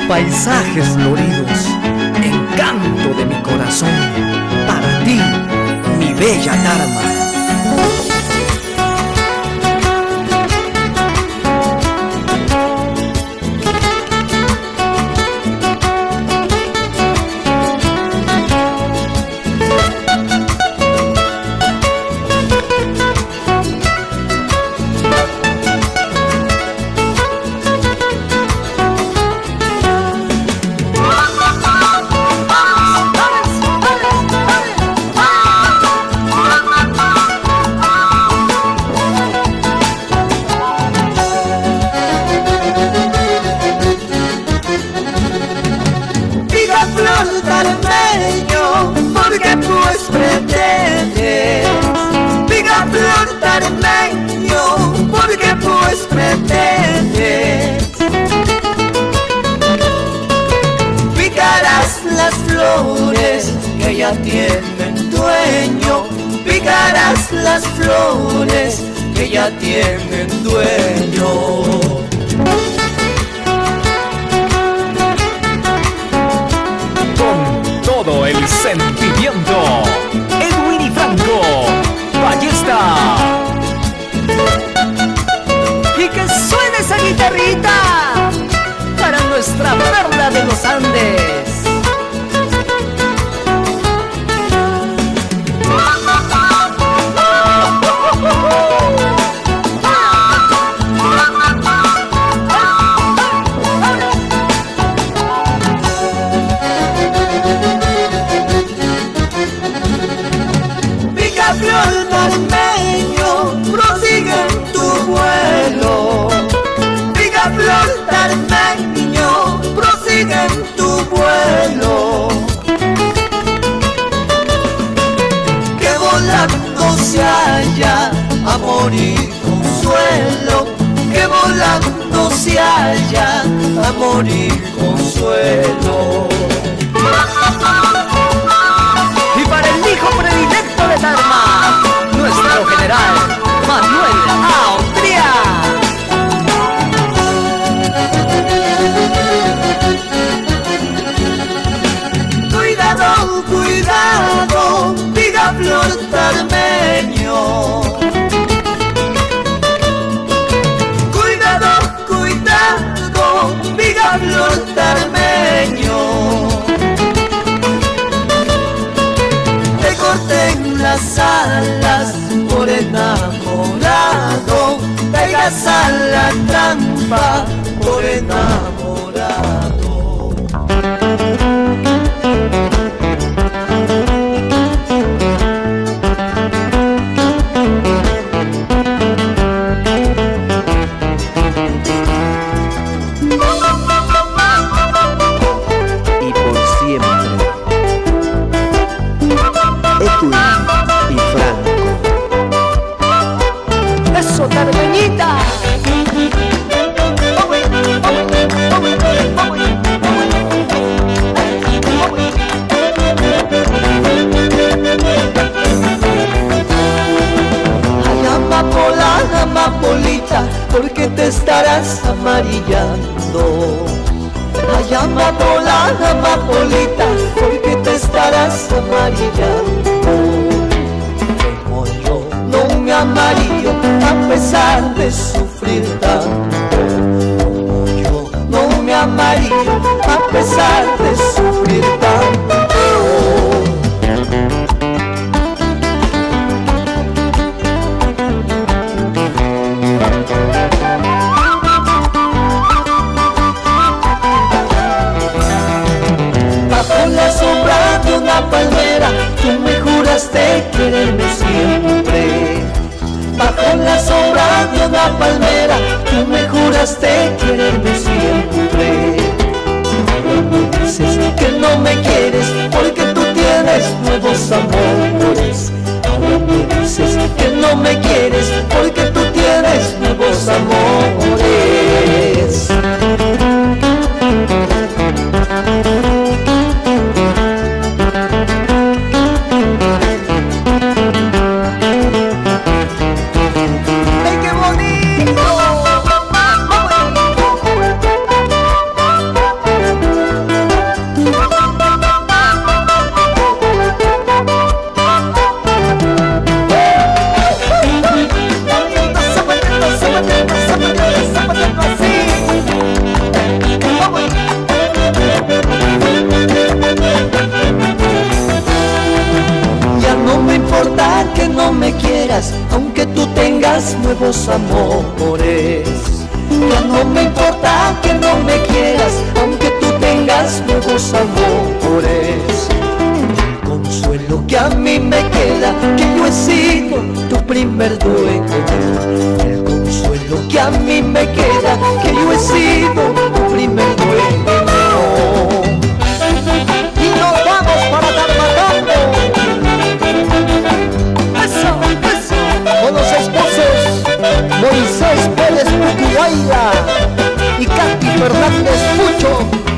paisajes floridos, encanto de mi corazón, para ti, mi bella Dharma. Porque pues pretendes, diga flor tarmeño, porque pues pretendes. Picarás las flores que ya tienen dueño, picarás las flores que ya tienen dueño. Todo el sentimiento, Edwin y Franco Ballesta. Y que suene esa guitarrita para nuestra perla de los Andes. Flor tarmeño, prosigue en tu vuelo. Pica flor tarmeño, prosigue en tu vuelo. Que volando se halla amor y consuelo. Que volando se halla amor y consuelo. Y para el hijo predilecto de Dharma, nuestro general Manuel Austria. Cuidado, cuidado, diga flor tarmeño. Cuidado, cuidado, diga flor tarmeño. Corten las alas por enamorado, caigas a la trampa por enamorado. Y por siempre, Edwin y Franco. ¡Eso, tarmeñita! Ay, amapola, amapolita, ¿por qué te estarás amarillando? Ay, amapola, amapolita, ¿por qué te estarás amarillando? Como yo no me amarillo a pesar de sufrir tanto. Como yo no me amarillo a pesar de sufrir tanto. Bajo la sombra de una palmera, tú me juraste quererme siempre. Bajo la sombra de una palmera, tú me juraste quererme siempre. Ahora me dices que no me quieres porque tú tienes nuevos amores. Ahora me dices que no me quieres porque tú tienes nuevos amores. nuevos amores. Ya no me importa que no me quieras, aunque tú tengas nuevos amores. El consuelo que a mí me queda, que yo he sido tu primer dueño. El consuelo que a mí me queda, que yo he sido tu primer dueño. Y nos vamos para Darmatando. Eso, eso. Con los esposos Moisés Pérez Pucuhuayla y Katy Fernández Pucho.